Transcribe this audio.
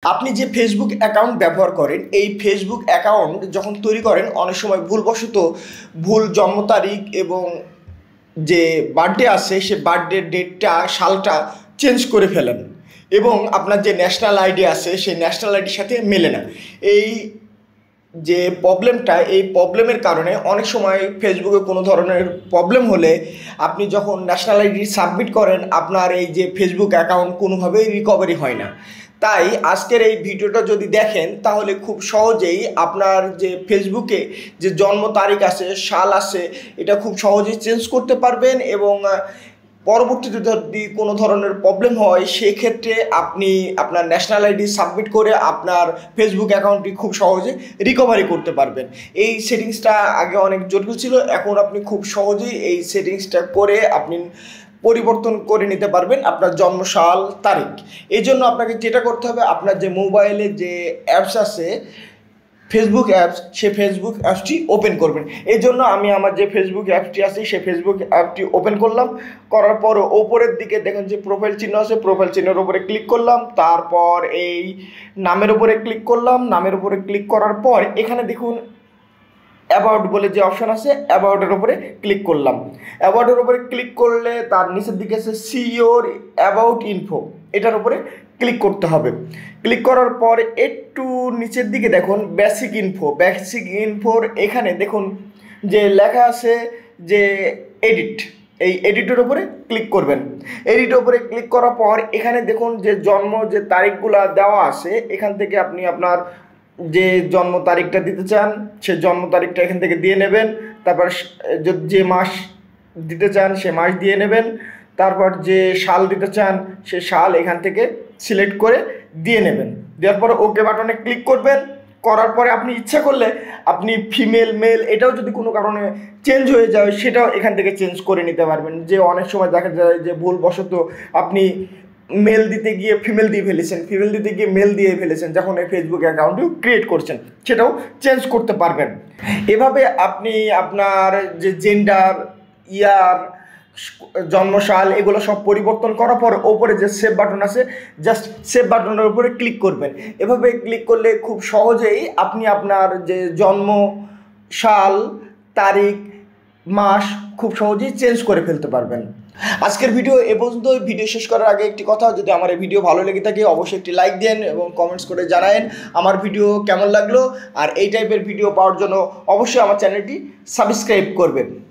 আপনি যে Facebook account ব্যবহার করেন, এই ফেসবুক অ্যাকাউন্ট যখন তৈরি করেন অনেক সময় ভুলবশত ভুল জন্ম তারিখ এবং যে বার্থডে আছে সে বার্থডে ডেটটা সালটা চেঞ্জ করে ফেলেন এবং আপনার যে ন্যাশনাল আইডি আছে সেই ন্যাশনাল আইডির সাথে মেলে না। এই যে প্রবলেমটা, এই প্রবলেমের কারণে অনেক সময় ফেসবুকে কোনো ধরনের প্রবলেম হলে আপনি যখন ন্যাশনাল আইডি সাবমিট করেন আপনার এই যে ফেসবুক অ্যাকাউন্ট কোনোভাবেই রিকভারি হয় না। তাই আজকের এই ভিডিওটা যদি দেখেন তাহলে খুব সহজেই আপনার যে ফেসবুকে যে জন্ম তারিখ আছে, সাল আছে, এটা খুব সহজেই চেঞ্জ করতে পারবেন এবং পরবর্তীতে যদি কোনো ধরনের প্রবলেম হয় সেক্ষেত্রে আপনি আপনার ন্যাশনাল আইডি সাবমিট করে আপনার ফেসবুক অ্যাকাউন্টটি খুব সহজে রিকভারি করতে পারবেন। এই সেটিংসটা আগে অনেক জটিল ছিল, এখন আপনি খুব সহজেই এই সেটিংসটা করে আপনি পরিবর্তন করে নিতে পারবেন আপনার জন্ম সাল তারিখ। এই জন্য আপনাকে যেটা করতে হবে, আপনার যে মোবাইলে যে অ্যাপস আছে ফেসবুক অ্যাপস, সে ফেসবুক অ্যাপসটি ওপেন করবেন। এই জন্য আমি আমার যে ফেসবুক অ্যাপসটি আছে সে ফেসবুক অ্যাপটি ওপেন করলাম। করার পর ওপরের দিকে দেখেন যে প্রোফাইল চিহ্ন আছে, প্রোফাইল চিহ্নের উপরে ক্লিক করলাম। তারপর এই নামের উপরে ক্লিক করলাম। নামের উপরে ক্লিক করার পর এখানে দেখুন অ্যাবাউট বলে যে অপশান আছে, অ্যাবাউটের উপরে ক্লিক করলাম। অ্যাবাউটের উপরে ক্লিক করলে তার নিচের দিকে আছে সি ইওর অ্যাবাউট ইনফো, এটার উপরে ক্লিক করতে হবে। ক্লিক করার পর একটু নিচের দিকে দেখুন বেসিক ইনফো। বেসিক ইনফোর এখানে দেখুন যে লেখা আছে যে এডিট, এই এডিটের উপরে ক্লিক করবেন। এডিটের উপরে ক্লিক করার পর এখানে দেখুন যে জন্ম যে তারিখগুলো দেওয়া আছে, এখান থেকে আপনি আপনার যে জন্ম তারিখটা দিতে চান সে জন্ম তারিখটা এখান থেকে দিয়ে নেবেন। তারপর যে মাস দিতে চান সে মাস দিয়ে নেবেন। তারপর যে সাল দিতে চান সে সাল এখান থেকে সিলেক্ট করে দিয়ে নেবেন। দেওয়ার পরে ওকে বাটনে ক্লিক করবেন। করার পরে আপনি ইচ্ছা করলে আপনি ফিমেল মেল এটাও যদি কোনো কারণে চেঞ্জ হয়ে যায় সেটাও এখান থেকে চেঞ্জ করে নিতে পারবেন। যে অনেক সময় দেখা যায় যে ভুলবশত আপনি মেল দিতে গিয়ে ফিমেল দিয়ে ফেলেছেন, ফিমেল দিতে গিয়ে মেল দিয়ে ফেলেছেন, যখন এই ফেসবুক অ্যাকাউন্টটি ক্রিয়েট করছেন সেটাও চেঞ্জ করতে পারবেন। এভাবে আপনি আপনার যে জেন্ডার, ইয়ার, জন্মসাল এগুলো সব পরিবর্তন করার পর ওপরে যে সেভ বাটন আছে জাস্ট সেভ বাটনের উপরে ক্লিক করবেন। এভাবে ক্লিক করলে খুব সহজেই আপনি আপনার যে জন্ম সাল তারিখ মাস খুব সহজেই চেঞ্জ করে ফেলতে পারবেন। আজকের ভিডিও এ পর্যন্ত। ভিডিও শেষ করার আগে একটি কথা, যদি আমার এই ভিডিও ভালো লেগে থাকে অবশ্যই একটি লাইক দেন এবং কমেন্টস করে জানায়েন আমার ভিডিও কেমন লাগলো। আর এই টাইপের ভিডিও পাওয়ার জন্য অবশ্যই আমার চ্যানেলটি সাবস্ক্রাইব করবেন।